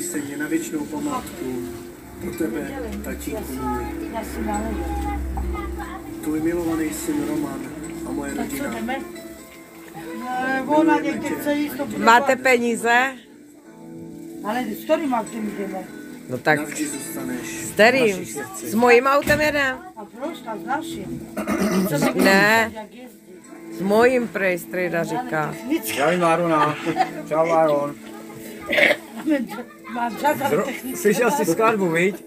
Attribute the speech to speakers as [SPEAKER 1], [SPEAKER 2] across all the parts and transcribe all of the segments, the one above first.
[SPEAKER 1] se mě na věčnou památku. Pro tebe, tatínku můj. Tvůj milovaný syn Roman a moje rodina.
[SPEAKER 2] Máte peníze?
[SPEAKER 3] Ale s kterým autem jdeme?
[SPEAKER 2] No tak
[SPEAKER 1] Navždy zůstaneš.
[SPEAKER 2] s kterým? S mojím autem jedem?
[SPEAKER 3] A proč tam s naším?
[SPEAKER 2] Ne, s mojím prej, strejda říká.
[SPEAKER 4] Čau Maruna, čau Aron.
[SPEAKER 3] Mám čas, ale technicky.
[SPEAKER 4] Slyšel jsi skladbu, viď?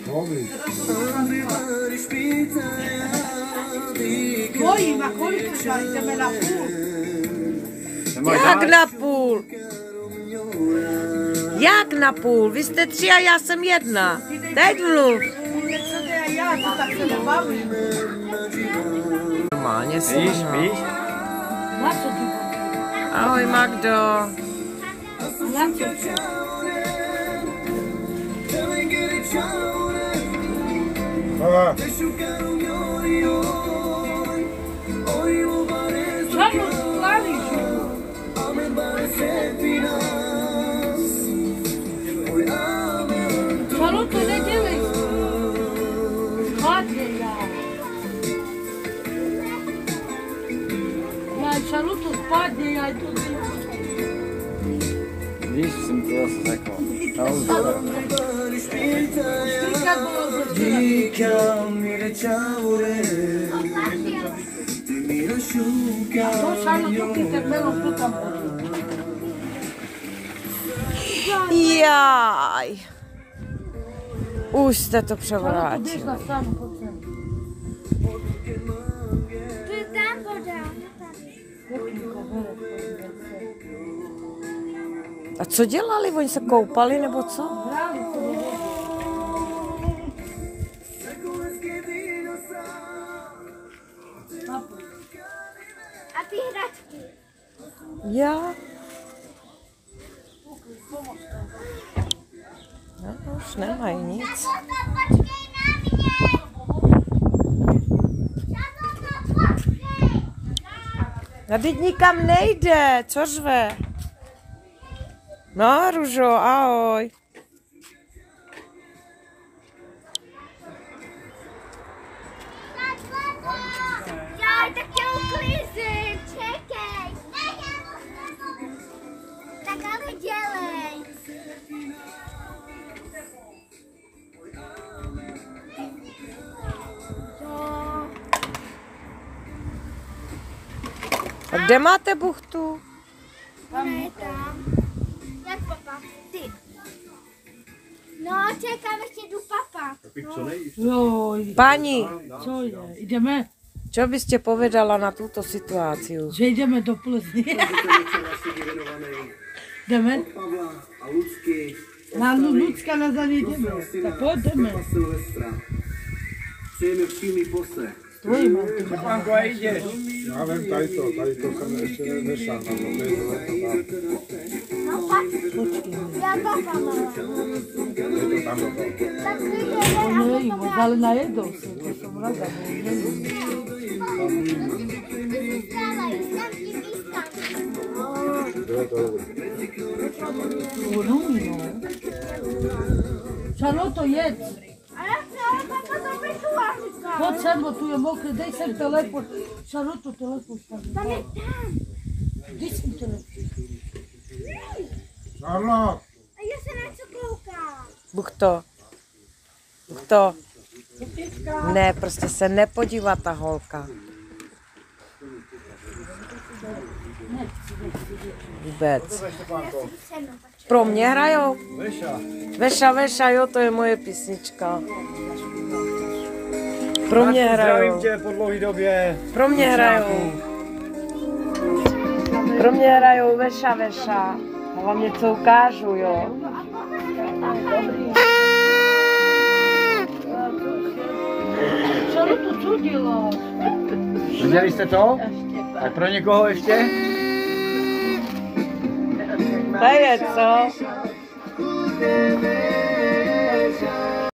[SPEAKER 3] Tvojím, a kolik třeba jdeme na půl?
[SPEAKER 2] Jak na půl? Jak na půl? Vy jste 3 a já jsem 1. Teď mluv.
[SPEAKER 3] Já to tak se nebavím.
[SPEAKER 2] Normálně si.
[SPEAKER 4] Víš?
[SPEAKER 3] Na co ty?
[SPEAKER 2] Ahoj Magdo.
[SPEAKER 3] Na co?
[SPEAKER 4] Baba.
[SPEAKER 3] Čemu sklavíš? Čemu to nedělej? Spadne já. Já čemu to spadne, já to
[SPEAKER 4] Víš, jsem to zase řekl.
[SPEAKER 2] Jaj. Už jste to převrátili. A co dělali? Oni se koupali nebo co?
[SPEAKER 5] A ty hračky?
[SPEAKER 2] Já? No, už nemají nic. A teď nikam nejde, co řve? No, Ružo, ahoj.
[SPEAKER 5] Jaj, tak je uklízím, čekej. Tak ale dělej.
[SPEAKER 2] A kde máte buchtu?
[SPEAKER 5] Ne, tam. Jak papa? Ty. No, čekám, ještě jdu papa.
[SPEAKER 3] Joj,
[SPEAKER 2] Pani,
[SPEAKER 3] co je? Jdeme?
[SPEAKER 2] čo byste povedala na tuto situaci?
[SPEAKER 3] Že jdeme do Plzně. Jdeme?
[SPEAKER 1] Pavla a Lucky.
[SPEAKER 3] Na Lucka na za ní jdeme. Tak pojďme.
[SPEAKER 1] Přejeme přímý poslech.
[SPEAKER 3] Tvojím autem.
[SPEAKER 4] Panko, a jdeš.
[SPEAKER 6] Já vím, tady to jsem ještě nešel na to,
[SPEAKER 5] No, pak. Já papa mám.
[SPEAKER 6] je to tam do toho.
[SPEAKER 5] Tak si jdeme a
[SPEAKER 3] Nevím,
[SPEAKER 5] potom
[SPEAKER 3] ale najedou se, to jsem ráda. Charlotte, jedz.
[SPEAKER 5] Ale papa to vyšla, říká.
[SPEAKER 3] Pojď sem, bo tu je mokré, dej sem telefon. Charlotte, telefon.
[SPEAKER 5] Tam je tam.
[SPEAKER 3] Dej sem telefon.
[SPEAKER 6] Charlotte!
[SPEAKER 5] A já se na co koukám.
[SPEAKER 2] Buchto. Buchto. Ne, prostě se nepodívá ta holka. Vůbec. Pro mě hrajou? Veša, Veša, jo, to je moje písnička. Pro mě hrajou.
[SPEAKER 4] Zdravím tě po dlouhé době.
[SPEAKER 2] Pro mě hrajou. Pro mě hrajou Veša, Veša. Já vám něco ukážu, jo.
[SPEAKER 3] Charlotte, co děláš?
[SPEAKER 4] Viděli jste to? Tak pro někoho ještě?
[SPEAKER 2] To je co?